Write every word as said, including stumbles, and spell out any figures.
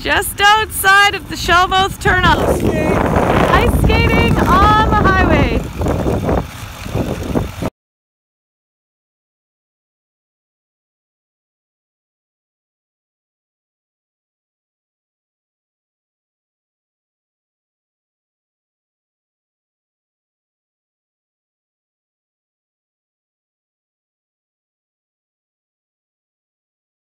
just outside of the Shelmouth Turnout. Ice skating on